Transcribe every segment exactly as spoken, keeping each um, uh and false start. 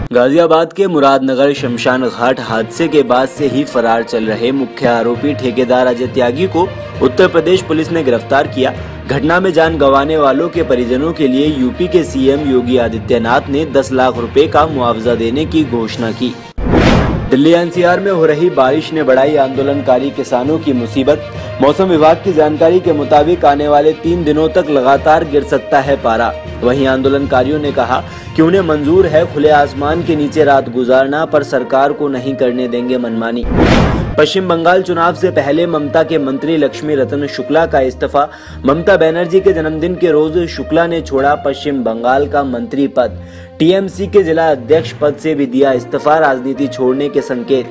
गाजियाबाद के मुरादनगर शमशान घाट हादसे के बाद से ही फरार चल रहे मुख्य आरोपी ठेकेदार अजय त्यागी को उत्तर प्रदेश पुलिस ने गिरफ्तार किया। घटना में जान गंवाने वालों के परिजनों के लिए यूपी के सीएम योगी आदित्यनाथ ने दस लाख रुपए का मुआवजा देने की घोषणा की। दिल्ली एनसीआर में हो रही बारिश ने बढ़ाई आंदोलनकारी किसानों की मुसीबत। मौसम विभाग की जानकारी के मुताबिक आने वाले तीन दिनों तक लगातार गिर सकता है पारा। वहीं आंदोलनकारियों ने कहा कि उन्हें मंजूर है खुले आसमान के नीचे रात गुजारना, पर सरकार को नहीं करने देंगे मनमानी। पश्चिम बंगाल चुनाव से पहले ममता के मंत्री लक्ष्मी रतन शुक्ला का इस्तीफा। ममता बनर्जी के जन्मदिन के रोज शुक्ला ने छोड़ा पश्चिम बंगाल का मंत्री पद। टीएमसी के जिला अध्यक्ष पद से भी दिया इस्तीफा, राजनीति छोड़ने के संकेत।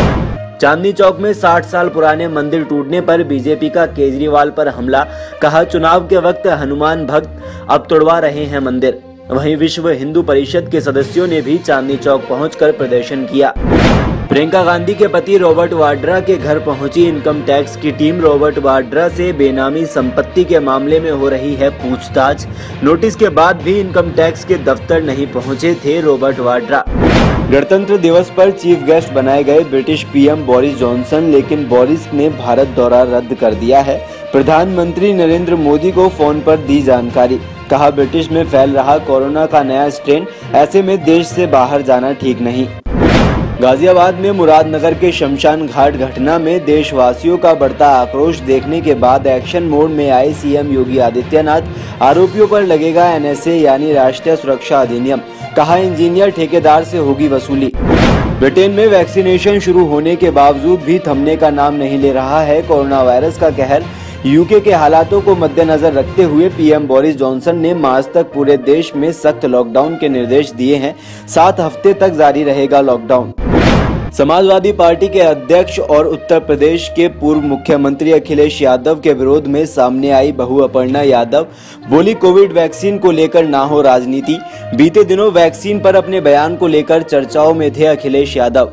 चांदनी चौक में साठ साल पुराने मंदिर टूटने पर बीजेपी का केजरीवाल पर हमला। कहा चुनाव के वक्त हनुमान भक्त अब तोड़वा रहे हैं मंदिर। वहीं विश्व हिंदू परिषद के सदस्यों ने भी चांदनी चौक पहुंचकर प्रदर्शन किया। प्रियंका गांधी के पति रॉबर्ट वाड्रा के घर पहुंची इनकम टैक्स की टीम। रॉबर्ट वाड्रा से बेनामी संपत्ति के मामले में हो रही है पूछताछ। नोटिस के बाद भी इनकम टैक्स के दफ्तर नहीं पहुंचे थे रॉबर्ट वाड्रा। गणतंत्र दिवस पर चीफ गेस्ट बनाए गए ब्रिटिश पीएम बोरिस जॉनसन, लेकिन बोरिस ने भारत दौरा रद्द कर दिया है। प्रधानमंत्री नरेंद्र मोदी को फोन पर दी जानकारी। कहा ब्रिटिश में फैल रहा कोरोना का नया स्ट्रेन, ऐसे में देश से बाहर जाना ठीक नहीं। गाजियाबाद में मुरादनगर के शमशान घाट घटना में देशवासियों का बढ़ता आक्रोश देखने के बाद एक्शन मोड में आए सीएम योगी आदित्यनाथ। आरोपियों पर लगेगा एनएसए यानी राष्ट्रीय सुरक्षा अधिनियम। कहा इंजीनियर ठेकेदार से होगी वसूली। ब्रिटेन में वैक्सीनेशन शुरू होने के बावजूद भी थमने का नाम नहीं ले रहा है कोरोना वायरस का कहर। यूके के हालातों को मद्देनजर रखते हुए पीएम बोरिस जॉनसन ने मार्च तक पूरे देश में सख्त लॉकडाउन के निर्देश दिए हैं। सात हफ्ते तक जारी रहेगा लॉकडाउन। समाजवादी पार्टी के अध्यक्ष और उत्तर प्रदेश के पूर्व मुख्यमंत्री अखिलेश यादव के विरोध में सामने आई बहू अपर्णा यादव। बोली कोविड वैक्सीन को लेकर ना हो राजनीति। बीते दिनों वैक्सीन पर अपने बयान को लेकर चर्चाओं में थे अखिलेश यादव।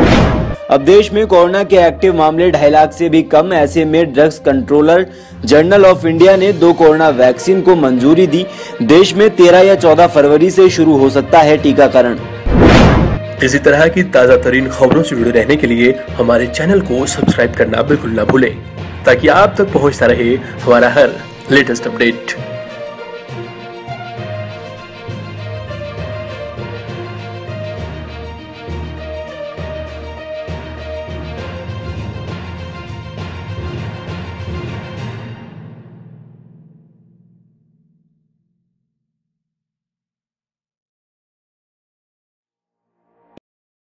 अब देश में कोरोना के एक्टिव मामले ढाई लाख से भी कम। ऐसे में drugs controller general of India ने दो कोरोना वैक्सीन को मंजूरी दी। देश में तेरह या चौदह फरवरी से शुरू हो सकता है टीकाकरण। इसी तरह की ताजा तरीन खबरों से जुड़े रहने के लिए हमारे चैनल को सब्सक्राइब करना बिल्कुल न भूलें, ताकि आप तक पहुंचता रहे हमारा हर लेटेस्ट अपडेट।